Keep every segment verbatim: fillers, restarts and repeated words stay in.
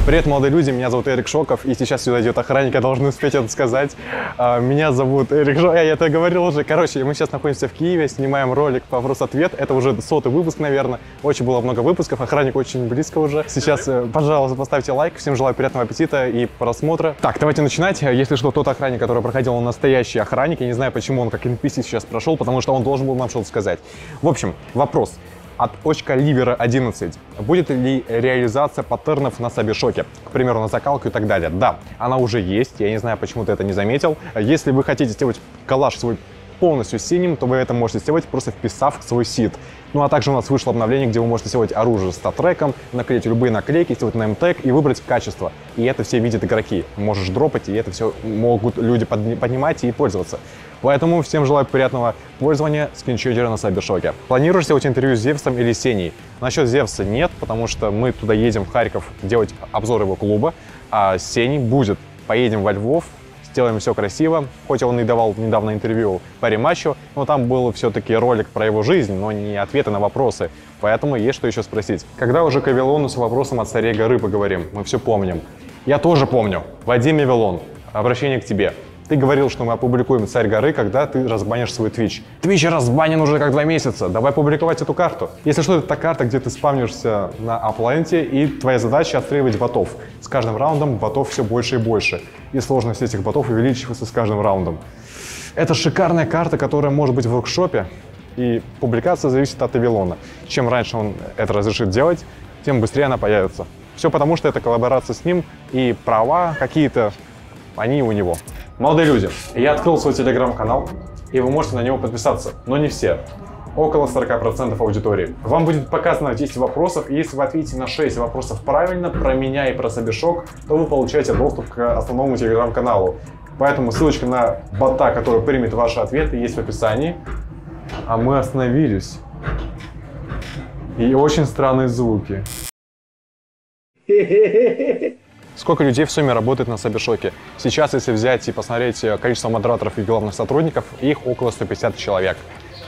Привет, молодые люди, меня зовут Эрик Шоков, и сейчас сюда идет охранник, я должен успеть это сказать. Меня зовут Эрик Шоков, я это говорил уже. Короче, мы сейчас находимся в Киеве, снимаем ролик по вопрос-ответ. Это уже сотый выпуск, наверное. Очень было много выпусков, охранник очень близко уже. Сейчас, пожалуйста, поставьте лайк. Всем желаю приятного аппетита и просмотра. Так, давайте начинать. Если что, тот охранник, который проходил, он настоящий охранник. Я не знаю, почему он как эн пи си сейчас прошел, потому что он должен был нам что-то сказать. В общем, вопрос. От Очкаливера одиннадцать. Будет ли реализация паттернов на Сабершоке? К примеру, на закалку и так далее. Да, она уже есть. Я не знаю, почему ты это не заметил. Если вы хотите сделать коллаж свой полностью синим, то вы это можете сделать, просто вписав свой сид. Ну а также у нас вышло обновление, где вы можете сделать оружие с статреком, наклеить любые наклейки, сделать на эм-тег и выбрать качество. И это все видят игроки. Можешь дропать, и это все могут люди поднимать и пользоваться. Поэтому всем желаю приятного пользования скриншотера на Сабершоке. Планируешь сделать интервью с Зевсом или Сеней? Насчет Зевса нет, потому что мы туда едем в Харьков делать обзор его клуба, а Сеней будет. Поедем во Львов, сделаем все красиво. Хоть он и давал недавно интервью по рематчу, но там был все-таки ролик про его жизнь, но не ответы на вопросы. Поэтому есть что еще спросить. Когда уже к Авилону с вопросом от царей горы поговорим? Мы все помним. Я тоже помню. Вадим Авилон, обращение к тебе. Ты говорил, что мы опубликуем «Царь горы», когда ты разбанишь свой Twitch. Twitch разбанен уже как два месяца. Давай публиковать эту карту. Если что, это та карта, где ты спавнишься на апленте, и твоя задача отстреливать ботов. С каждым раундом ботов все больше и больше. И сложность этих ботов увеличивается с каждым раундом. Это шикарная карта, которая может быть в воркшопе. И публикация зависит от Авилона. Чем раньше он это разрешит делать, тем быстрее она появится. Все потому, что это коллаборация с ним, и права какие-то, они у него. Молодые люди, я открыл свой телеграм-канал, и вы можете на него подписаться, но не все. Около сорока процентов аудитории. Вам будет показано десять вопросов, и если вы ответите на шесть вопросов правильно про меня и про Сабершок, то вы получаете доступ к основному телеграм-каналу. Поэтому ссылочка на бота, который примет ваши ответы, есть в описании. А мы остановились. И очень странные звуки. Сколько людей в сумме работает на Сабершоке? Сейчас, если взять и посмотреть количество модераторов и главных сотрудников, их около ста пятидесяти человек.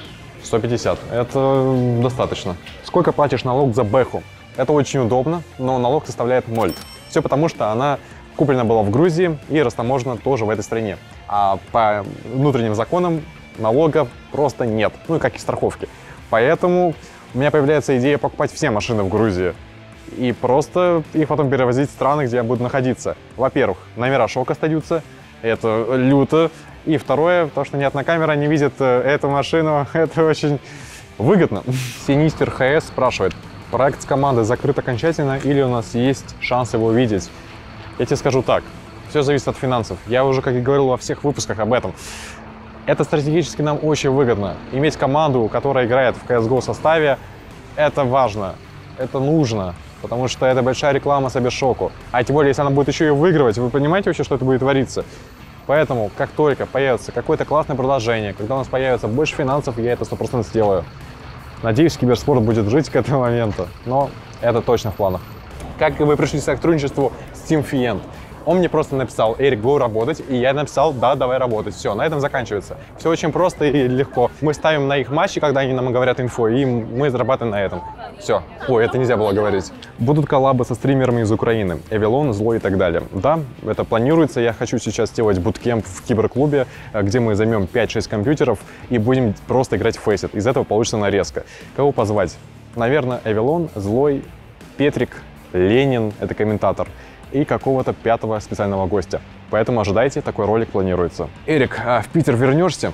сто пятьдесят. Это достаточно. Сколько платишь налог за бэху? Это очень удобно, но налог составляет ноль. Все потому, что она куплена была в Грузии и растаможена тоже в этой стране. А по внутренним законам налога просто нет. Ну и как и страховки. Поэтому у меня появляется идея покупать все машины в Грузии. И просто их потом перевозить в страны, где я буду находиться. Во-первых, номера шок остаются, это люто. И второе, то, что ни одна камера не видит эту машину, это очень выгодно. Синистер ХС спрашивает, проект с командой закрыт окончательно или у нас есть шанс его увидеть? Я тебе скажу так, все зависит от финансов. Я уже, как и говорил во всех выпусках об этом. Это стратегически нам очень выгодно. Иметь команду, которая играет в си эс го составе, это важно, это нужно. Потому что это большая реклама Сабершоку. А тем более, если она будет еще и выигрывать, вы понимаете вообще, что это будет твориться? Поэтому, как только появится какое-то классное предложение, когда у нас появится больше финансов, я это сто процентов сделаю. Надеюсь, киберспорт будет жить к этому моменту, но это точно в планах. Как вы пришли к сотрудничеству с Team Fient? Он мне просто написал: Эрик, go работать, и я написал: да, давай работать. Все, на этом заканчивается. Все очень просто и легко. Мы ставим на их матчи, когда они нам говорят инфо, и мы зарабатываем на этом. Все. Ой, это нельзя было говорить. Будут коллабы со стримерами из Украины, Авилон, Злой и так далее. Да, это планируется. Я хочу сейчас сделать буткемп в киберклубе, где мы займем пять-шесть компьютеров и будем просто играть в Faceit. Из этого получится нарезка. Кого позвать? Наверное, Авилон, Злой, Петрик, Ленин, это комментатор, и какого-то пятого специального гостя. Поэтому ожидайте, такой ролик планируется. Эрик, а в Питер вернешься?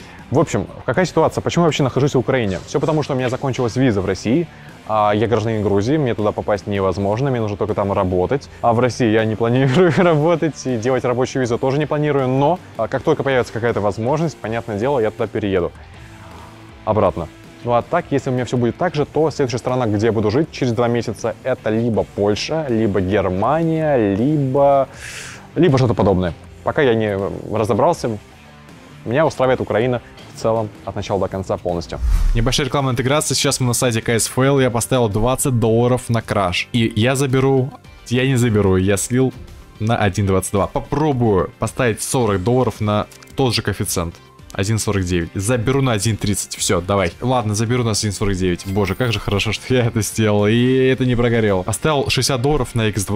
В общем, какая ситуация? Почему я вообще нахожусь в Украине? Все потому, что у меня закончилась виза в России. А я гражданин Грузии, мне туда попасть невозможно, мне нужно только там работать. А в России я не планирую работать, и делать рабочую визу тоже не планирую. Но как только появится какая-то возможность, понятное дело, я туда перееду. Обратно. Ну а так, если у меня все будет так же, то следующая страна, где я буду жить через два месяца, это либо Польша, либо Германия, либо, либо что-то подобное. Пока я не разобрался, меня устраивает Украина в целом от начала до конца полностью. Небольшая рекламная интеграция. Сейчас мы на сайте си эс эф эл. Я поставил двадцать долларов на краш. И я заберу... Я не заберу, я слил на один двадцать два. Попробую поставить сорок долларов на тот же коэффициент. один сорок девять. Заберу на один тридцать. Все, давай. Ладно, заберу на один сорок девять. Боже, как же хорошо, что я это сделал. И это не прогорело. Оставил шестьдесят долларов на икс два.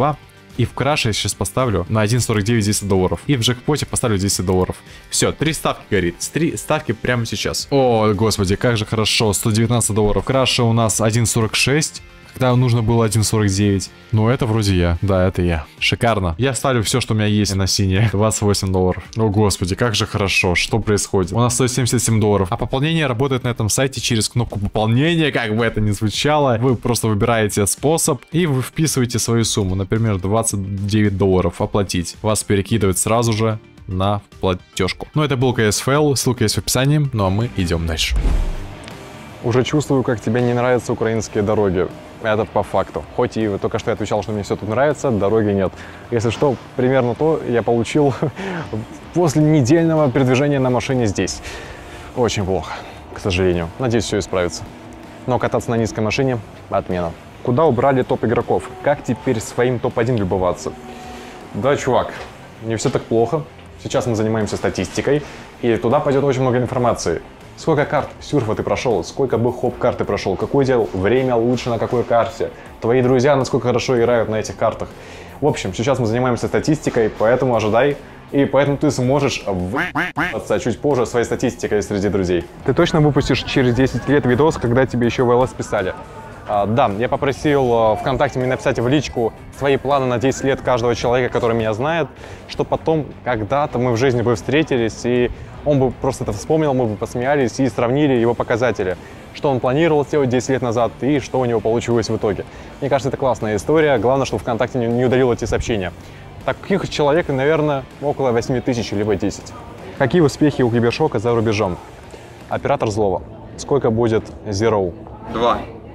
И в краше я сейчас поставлю на один сорок девять десять долларов. И в джекпоте поставлю десять долларов. Все, три ставки горит. Три ставки прямо сейчас. О, господи, как же хорошо. сто девятнадцать долларов. Краше у нас один сорок шесть. Когда нужно было один сорок девять. Ну, это вроде я. Да, это я. Шикарно. Я ставлю все, что у меня есть на синее. двадцать восемь долларов. О, господи, как же хорошо. Что происходит? У нас сто семьдесят семь долларов. А пополнение работает на этом сайте через кнопку пополнения. Как бы это ни звучало. Вы просто выбираете способ и вы вписываете свою сумму. Например, двадцать девять долларов. Оплатить. Вас перекидывают сразу же на платежку. Ну, это был кей эс эф эл. Ссылка есть в описании. Ну, а мы идем дальше. Уже чувствую, как тебе не нравятся украинские дороги. Это по факту. Хоть и только что я отвечал, что мне все тут нравится, дороги нет. Если что, примерно то я получил после недельного передвижения на машине здесь. Очень плохо, к сожалению. Надеюсь, все исправится. Но кататься на низкой машине – отмена. Куда убрали топ игроков? Как теперь своим топ один любоваться? Да, чувак, не все так плохо. Сейчас мы занимаемся статистикой, и туда пойдет очень много информации. Сколько карт сюрфа ты прошел, сколько бы хоп-карт ты прошел, какое делал время лучше на какой карте, твои друзья насколько хорошо играют на этих картах. В общем, сейчас мы занимаемся статистикой, поэтому ожидай, и поэтому ты сможешь выебаться чуть позже своей статистикой среди друзей. Ты точно выпустишь через десять лет видос, когда тебе еще в эл эс писали? А, да, я попросил ВКонтакте мне написать в личку свои планы на десять лет каждого человека, который меня знает, что потом когда-то мы в жизни бы встретились, и он бы просто это вспомнил, мы бы посмеялись и сравнили его показатели. Что он планировал сделать десять лет назад и что у него получилось в итоге. Мне кажется, это классная история. Главное, что ВКонтакте не, не удалил эти сообщения. Таких человек, наверное, около восьми тысяч, либо десять. Какие успехи у Кибершока за рубежом? Оператор злого. Сколько будет Zero? Два.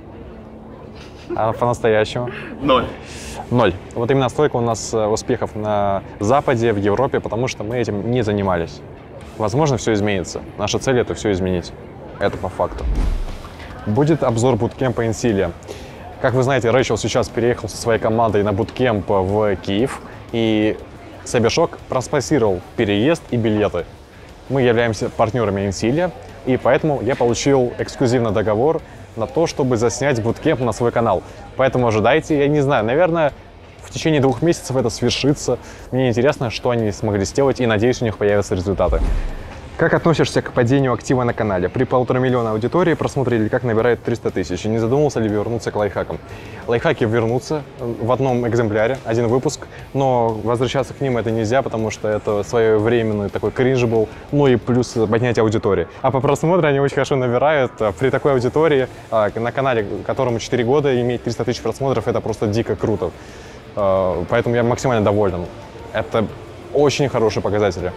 А по-настоящему? Ноль. Ноль. Вот именно столько у нас успехов на Западе, в Европе, потому что мы этим не занимались. Возможно, все изменится. Наша цель — это все изменить. Это по факту. Будет обзор буткемпа Инсилия. Как вы знаете, Рэйчел сейчас переехал со своей командой на буткемп в Киев, и Cybershock проспонсировал переезд и билеты. Мы являемся партнерами Инсилия, и поэтому я получил эксклюзивный договор на то, чтобы заснять буткемп на свой канал. Поэтому ожидайте, я не знаю, наверное, в течение двух месяцев это свершится. Мне интересно, что они смогли сделать, и надеюсь, у них появятся результаты. Как относишься к падению актива на канале? При полутора миллиона аудитории просмотрели, как набирает триста тысяч. И не задумался ли вернуться к лайфхакам? Лайфхаки вернутся в одном экземпляре, один выпуск, но возвращаться к ним это нельзя, потому что это своевременный такой кринж был, ну и плюс поднятие аудитории. А по просмотру они очень хорошо набирают. При такой аудитории на канале, которому четыре года, иметь триста тысяч просмотров, это просто дико круто. Поэтому я максимально доволен. Это очень хорошие показатели.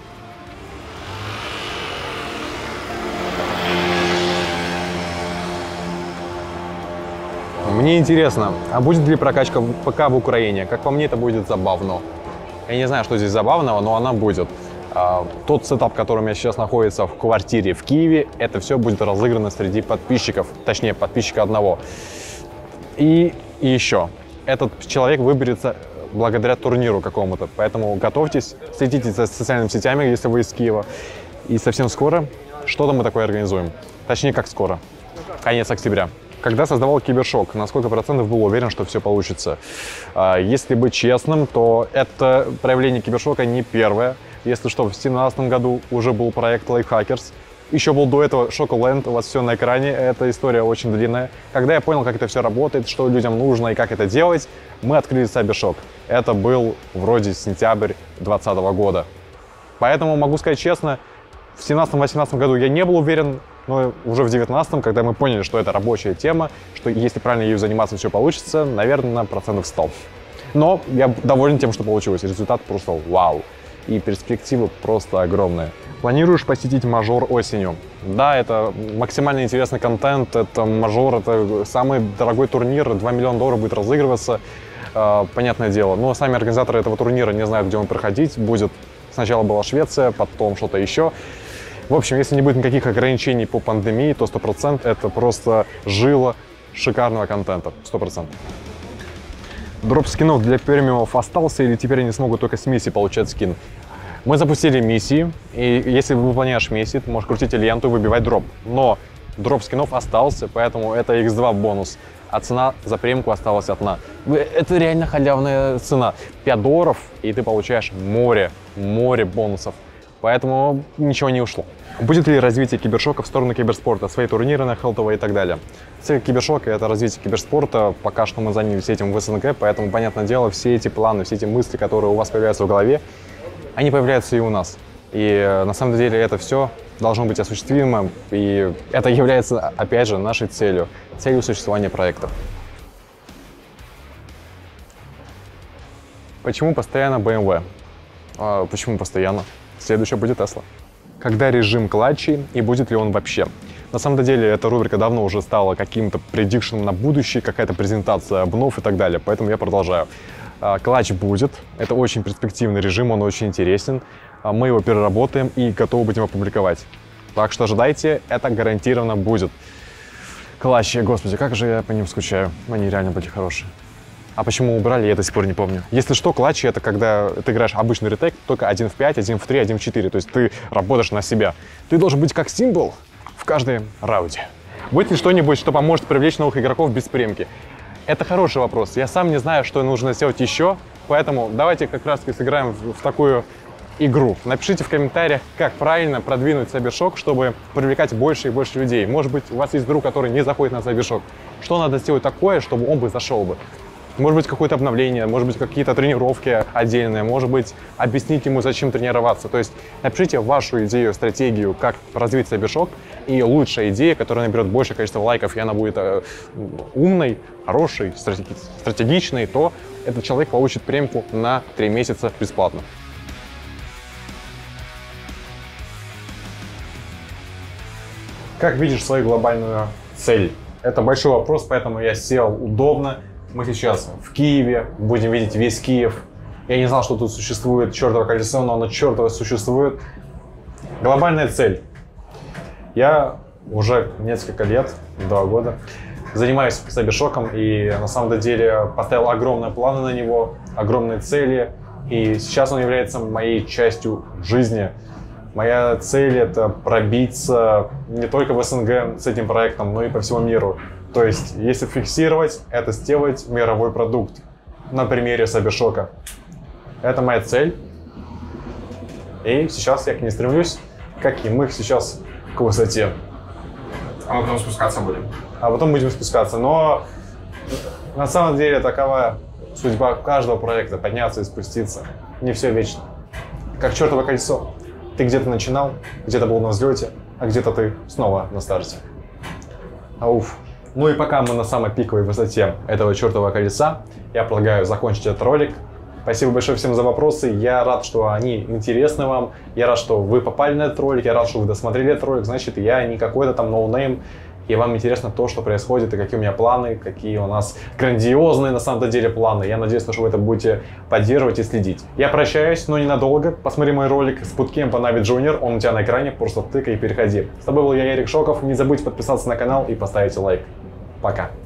Мне интересно, а будет ли прокачка ПК в Украине? Как по мне, это будет забавно. Я не знаю, что здесь забавного, но она будет. Тот сетап, который у меня сейчас находится в квартире в Киеве, это все будет разыграно среди подписчиков, точнее, подписчика одного. И, и еще, этот человек выберется благодаря турниру какому-то, поэтому готовьтесь, следите за социальными сетями, если вы из Киева. И совсем скоро что-то мы такое организуем. Точнее, как скоро. Конец октября. Когда создавал Кибершок, на сколько процентов был уверен, что все получится? Если быть честным, то это проявление Кибершока не первое. Если что, в две тысячи семнадцатом году уже был проект Lifehackers. Еще был до этого Shockland, у вас все на экране, эта история очень длинная. Когда я понял, как это все работает, что людям нужно и как это делать, мы открыли Cybershock. Это был вроде сентябрь две тысячи двадцатого года. Поэтому могу сказать честно, в семнадцатом-восемнадцатом году я не был уверен, но уже в девятнадцатом, когда мы поняли, что это рабочая тема, что если правильно ею заниматься, все получится, наверное, на процентов сто. Но я доволен тем, что получилось. Результат просто вау. И перспективы просто огромные. Планируешь посетить мажор осенью? Да, это максимально интересный контент. Это мажор, это самый дорогой турнир. два миллиона долларов будет разыгрываться. Э, понятное дело. Но сами организаторы этого турнира не знают, где он проходить. Будет сначала была Швеция, потом что-то еще. В общем, если не будет никаких ограничений по пандемии, то сто процентов это просто жила шикарного контента. сто процентов. Дроп скинов для премиумов остался или теперь они смогут только с миссии получать скин? Мы запустили миссии, и если выполняешь миссии, ты можешь крутить ленту и выбивать дроп. Но дроп скинов остался, поэтому это икс два бонус. а цена за премку осталась одна. Это реально халявная цена. пять долларов, и ты получаешь море, море бонусов. Поэтому ничего не ушло. Будет ли развитие кибершока в сторону киберспорта, свои турниры на Хелтово и так далее? Цель кибершока — это развитие киберспорта. Пока что мы занялись этим в СНГ, поэтому, понятное дело, все эти планы, все эти мысли, которые у вас появляются в голове, они появляются и у нас. И на самом деле это все должно быть осуществимо, и это является, опять же, нашей целью, целью существования проектов. Почему постоянно бэ эм вэ? А почему постоянно? Следующее будет Tesla. Когда режим клатчей и будет ли он вообще? На самом деле эта рубрика давно уже стала каким-то предикшеном на будущее, какая-то презентация обнов и так далее, поэтому я продолжаю. Клатч будет, это очень перспективный режим, он очень интересен, мы его переработаем и готовы будем опубликовать. Так что ожидайте, это гарантированно будет. Клатчи, господи, как же я по ним скучаю, они реально были хорошие. А почему убрали, я до сих пор не помню. Если что, клатчи — это когда ты играешь обычный ретейк, только один в пять, один в три, один в четыре. То есть ты работаешь на себя. Ты должен быть как символ в каждом раунде. Будет ли что-нибудь, что поможет привлечь новых игроков без премки? Это хороший вопрос. Я сам не знаю, что нужно сделать еще, поэтому давайте как раз сыграем в, в такую игру. Напишите в комментариях, как правильно продвинуть Cybershock, чтобы привлекать больше и больше людей. Может быть, у вас есть друг, который не заходит на Cybershock. Что надо сделать такое, чтобы он бы зашел бы? Может быть, какое-то обновление, может быть, какие-то тренировки отдельные, может быть, объяснить ему, зачем тренироваться. То есть напишите вашу идею, стратегию, как развить Cybershock, и лучшая идея, которая наберет большее количество лайков, и она будет э, умной, хорошей, стратеги стратегичной, то этот человек получит премку на три месяца бесплатно. Как видишь свою глобальную цель? Это большой вопрос, поэтому я сел удобно. Мы сейчас в Киеве, будем видеть весь Киев. Я не знал, что тут существует чертово колесо, но оно чертово существует. Глобальная цель. Я уже несколько лет, два года, занимаюсь Cybershock'ом и на самом деле поставил огромные планы на него, огромные цели. И сейчас он является моей частью жизни. Моя цель — это пробиться не только в СНГ с этим проектом, но и по всему миру. То есть, если фиксировать, это сделать мировой продукт на примере Cybershock'а. Это моя цель. И сейчас я к ней стремлюсь, как и мы сейчас к высоте. А мы потом спускаться будем. А потом будем спускаться. Но на самом деле такова судьба каждого проекта — подняться и спуститься. Не все вечно. Как чертово кольцо. Ты где-то начинал, где-то был на взлете, а где-то ты снова на старте. Ауф. Ну и пока мы на самой пиковой высоте этого чертового колеса, я предлагаю закончить этот ролик. Спасибо большое всем за вопросы. Я рад, что они интересны вам. Я рад, что вы попали на этот ролик. Я рад, что вы досмотрели этот ролик. Значит, я не какой-то там ноунейм. И вам интересно то, что происходит, и какие у меня планы, какие у нас грандиозные на самом деле планы. Я надеюсь, что вы это будете поддерживать и следить. Я прощаюсь, но ненадолго. Посмотри мой ролик с буткемпа Нави Junior. Он у тебя на экране. Просто тыкай и переходи. С тобой был я, Ярик Шоков. Не забудьте подписаться на канал и поставить лайк. Пока.